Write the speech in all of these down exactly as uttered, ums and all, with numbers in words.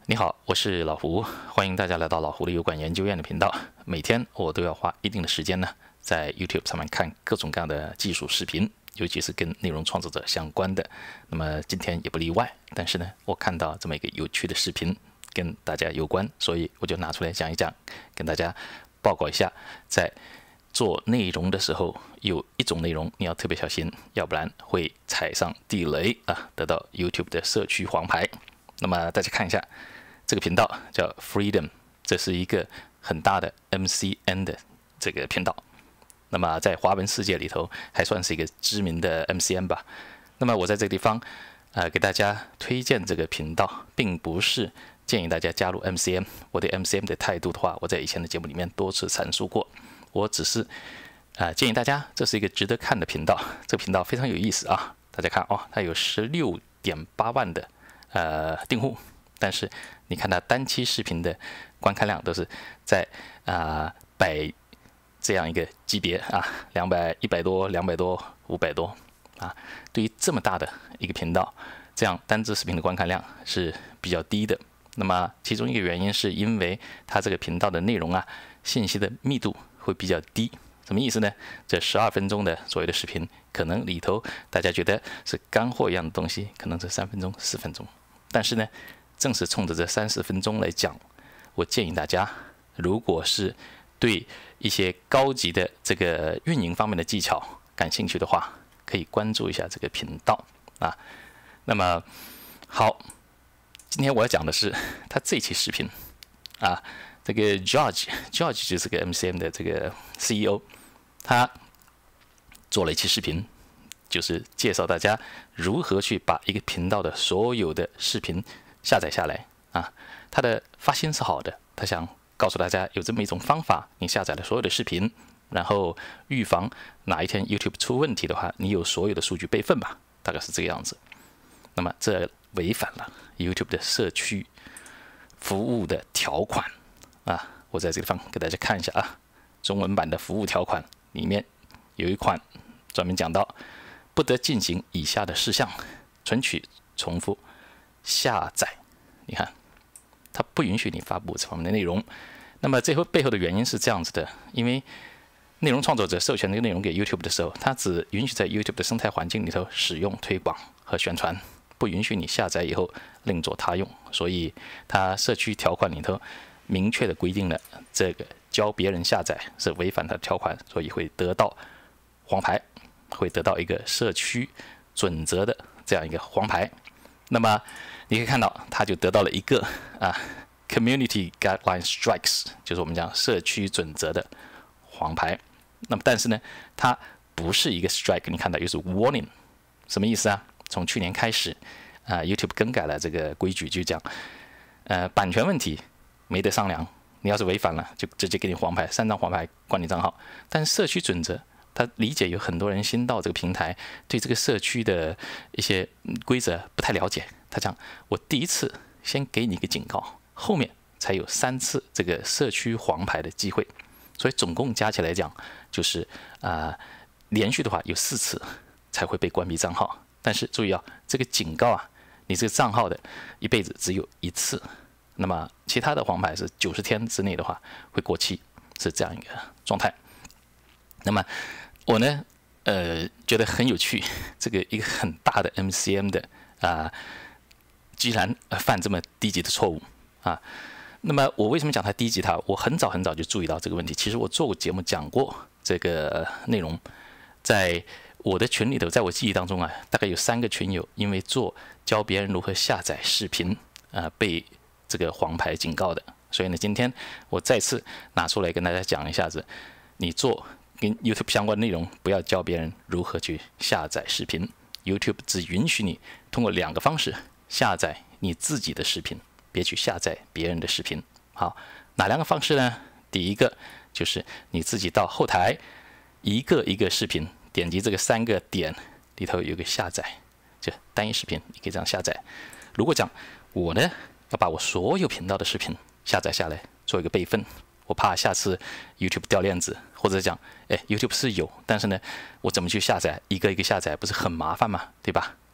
你好，我是老胡，欢迎大家来到老胡的油管研究院的频道。每天我都要花一定的时间呢，在 YouTube 上面看各种各样的技术视频，尤其是跟内容创作者相关的。那么今天也不例外。但是呢，我看到这么一个有趣的视频，跟大家有关，所以我就拿出来讲一讲，跟大家报告一下，在做内容的时候，有一种内容你要特别小心，要不然会踩上地雷啊，得到 YouTube 的社区黄牌。那么大家看一下。这个频道叫 Freedom， 这是一个很大的 M C N 的这个频道。那么在华文世界里头，还算是一个知名的 M C N 吧。那么我在这个地方，呃，给大家推荐这个频道，并不是建议大家加入 M C N。我对 M C N 的态度的话，我在以前的节目里面多次阐述过。我只是啊、呃、建议大家，这是一个值得看的频道。这个频道非常有意思啊！大家看哦，它有十六点八万的呃订户。但是你看它单期视频的观看量都是在啊、呃、百这样一个级别啊，两百、一百多、两百多、五百多啊。对于这么大的一个频道，这样单支视频的观看量是比较低的。那么其中一个原因是因为它这个频道的内容啊，信息的密度会比较低。什么意思呢？这十二分钟的所谓的视频，可能里头大家觉得是干货一样的东西，可能是三分钟、四分钟，但是呢。正是冲着这三十分钟来讲，我建议大家，如果是对一些高级的这个运营方面的技巧感兴趣的话，可以关注一下这个频道啊。那么好，今天我要讲的是他这期视频啊，这个 George George 就是个 M C N 的这个 C E O， 他做了一期视频，就是介绍大家如何去把一个频道的所有的视频下载下来啊，他的发心是好的，他想告诉大家有这么一种方法，你下载了所有的视频，然后预防哪一天 YouTube 出问题的话，你有所有的数据备份吧，大概是这个样子。那么这违反了 YouTube 的社区服务的条款啊，我在这个地方给大家看一下啊，中文版的服务条款里面有一款专门讲到，不得进行以下的事项：存取、重复。下载，你看，它不允许你发布这方面的内容。那么最后背后的原因是这样子的，因为内容创作者授权这个内容给 YouTube 的时候，它只允许在 YouTube 的生态环境里头使用、推广和宣传，不允许你下载以后另作他用。所以它社区条款里头明确的规定了，这个教别人下载是违反它的条款，所以会得到黄牌，会得到一个社区准则的这样一个黄牌。那么你可以看到，他就得到了一个啊 Community Guideline Strikes， 就是我们讲社区准则的黄牌。那么但是呢，它不是一个 strike， 你看到又是 warning， 什么意思啊？从去年开始啊 ，YouTube 更改了这个规矩，就讲呃版权问题没得商量，你要是违反了，就直接给你黄牌，三张黄牌关你账号。但社区准则，他理解有很多人新到这个平台，对这个社区的一些规则不太了解。他讲，我第一次先给你一个警告，后面才有三次这个社区黄牌的机会，所以总共加起来讲，就是啊、呃，连续的话有四次才会被关闭账号。但是注意啊，这个警告啊，你这个账号的一辈子只有一次，那么其他的黄牌是九十天之内的话会过期，是这样一个状态。那么我呢，呃，觉得很有趣，这个一个很大的 M C N 的啊、呃，居然犯这么低级的错误啊。那么我为什么讲它低级它？我很早很早就注意到这个问题。其实我做过节目讲过这个内容，在我的群里头，在我记忆当中啊，大概有三个群友因为做教别人如何下载视频啊、呃，被这个黄牌警告的。所以呢，今天我再次拿出来跟大家讲一下子，你做跟 YouTube 相关的内容，不要教别人如何去下载视频。YouTube 只允许你通过两个方式下载你自己的视频，别去下载别人的视频。好，哪两个方式呢？第一个就是你自己到后台一个一个视频，点击这个三个点里头有个下载，就单一视频，你可以这样下载。如果讲我呢要把我所有频道的视频下载下来，做一个备份。我怕下次 YouTube 掉链子，或者讲，哎 ，YouTube 是有，但是呢，我怎么去下载？一个一个下载不是很麻烦嘛，对吧？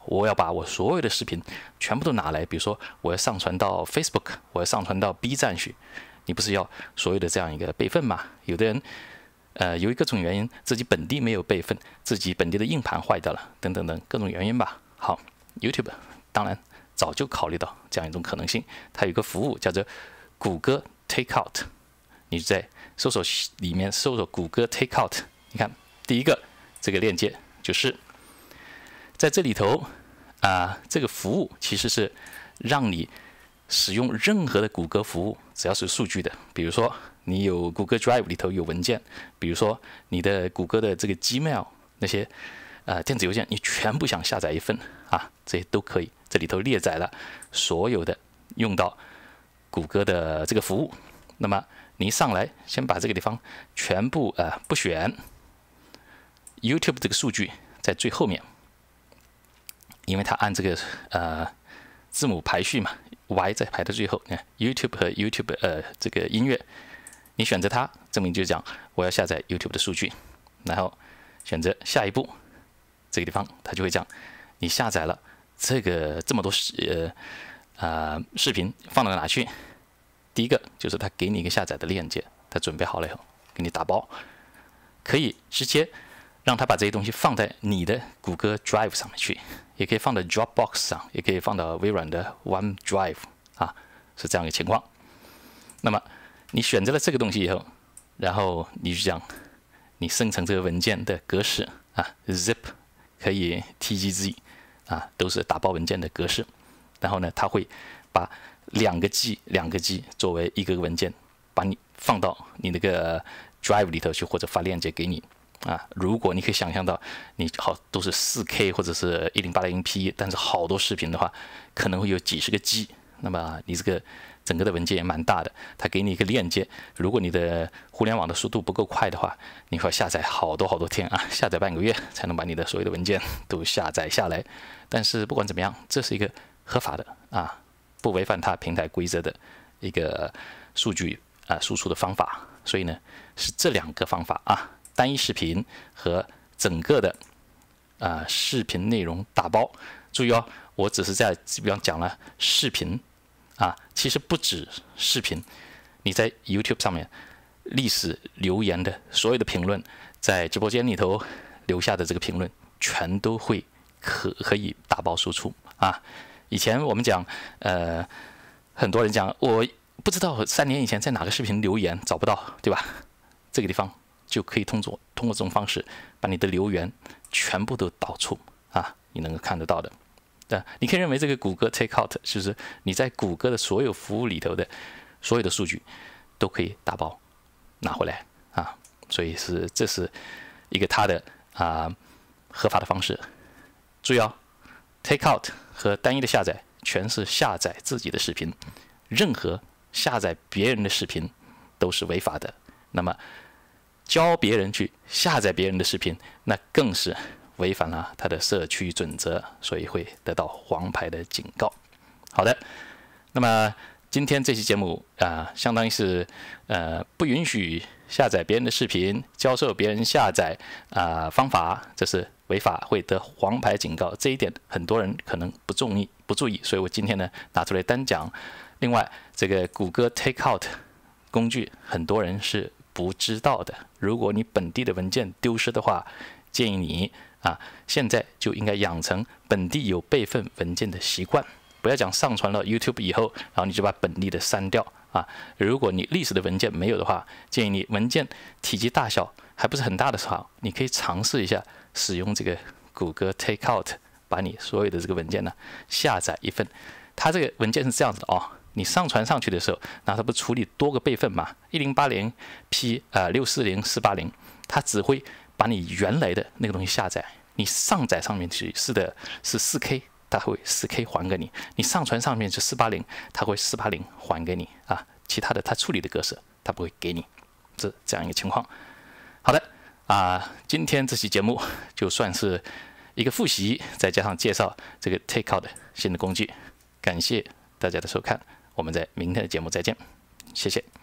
我要把我所有的视频全部都拿来，比如说我要上传到 Facebook， 我要上传到 B 站去，你不是要所有的这样一个备份吗？有的人，呃，由于各种原因，自己本地没有备份，自己本地的硬盘坏掉了，等等等各种原因吧。好 ，YouTube 当然早就考虑到这样一种可能性，它有一个服务叫做谷歌 Takeout， 你在搜索里面搜索谷歌 Takeout， 你看第一个这个链接就是在这里头啊、呃，这个服务其实是让你使用任何的谷歌服务，只要是数据的，比如说你有谷歌 Drive 里头有文件，比如说你的谷歌的这个 Gmail 那些呃电子邮件，你全部想下载一份啊，这些都可以。这里头列载了所有的用到谷歌的这个服务。那么你一上来，先把这个地方全部呃不选 ，YouTube 这个数据在最后面，因为它按这个呃字母排序嘛。Y 在排到最后，你看 YouTube 和 YouTube 呃这个音乐，你选择它，证明就是讲我要下载 YouTube 的数据，然后选择下一步，这个地方它就会讲你下载了这个这么多呃呃视频放到哪去？第一个就是它给你一个下载的链接，它准备好了以后给你打包，可以直接让它把这些东西放在你的谷歌 Drive 上面去。也可以放到 Dropbox 上，也可以放到微软的 OneDrive 啊，是这样一个情况。那么你选择了这个东西以后，然后你就讲你生成这个文件的格式啊 ，zip 可以 T G Z 啊，都是打包文件的格式。然后呢，它会把两个 G 两个 G 作为一个文件，把你放到你那个 Drive 里头去，或者发链接给你。啊，如果你可以想象到，你好都是 四 K 或者是一零八零 P， 但是好多视频的话，可能会有几十个 G， 那么你这个整个的文件也蛮大的。它给你一个链接，如果你的互联网的速度不够快的话，你会下载好多好多天啊，下载半个月才能把你的所有的文件都下载下来。但是不管怎么样，这是一个合法的啊，不违反它平台规则的一个数据啊输出的方法。所以呢，是这两个方法啊。单一视频和整个的啊、呃、视频内容打包，注意哦，我只是在基本上讲了视频啊，其实不止视频，你在 YouTube 上面历史留言的所有的评论，在直播间里头留下的这个评论，全都会可可以打包输出啊。以前我们讲，呃，很多人讲我不知道三年以前在哪个视频留言找不到，对吧？这个地方。就可以通过通过这种方式，把你的留言全部都导出啊，你能够看得到的。对，你可以认为这个谷歌 Takeout 就是你在谷歌的所有服务里头的所有的数据都可以打包拿回来啊，所以是这是一个它的啊合法的方式。注意哦 ，Takeout 和单一的下载全是下载自己的视频，任何下载别人的视频都是违法的。那么教别人去下载别人的视频，那更是违反了他的社区准则，所以会得到黄牌的警告。好的，那么今天这期节目啊、呃，相当于是呃不允许下载别人的视频，教授别人下载啊、呃、方法，这是违法，会得黄牌警告。这一点很多人可能不注意，不注意，所以我今天呢拿出来单讲。另外，这个谷歌 Takeout 工具，很多人是不知道的。如果你本地的文件丢失的话，建议你啊，现在就应该养成本地有备份文件的习惯。不要讲上传了 YouTube 以后，然后你就把本地的删掉啊。如果你历史的文件没有的话，建议你文件体积大小还不是很大的时候，你可以尝试一下使用这个谷歌 Takeout， 把你所有的这个文件呢下载一份。它这个文件是这样子的哦。你上传上去的时候，那它不处理多个备份嘛？一零八零 P 呃六四零四八零，它只会把你原来的那个东西下载。你上载上面去是的是 四 K， 它会 四 K 还给你；你上传上面是四八零，它会四八零还给你啊。其他的它处理的格式它不会给你，这这样一个情况。好的啊，今天这期节目就算是一个复习，再加上介绍这个 Takeout 新的工具。感谢大家的收看。我们在明天的节目再见，谢谢。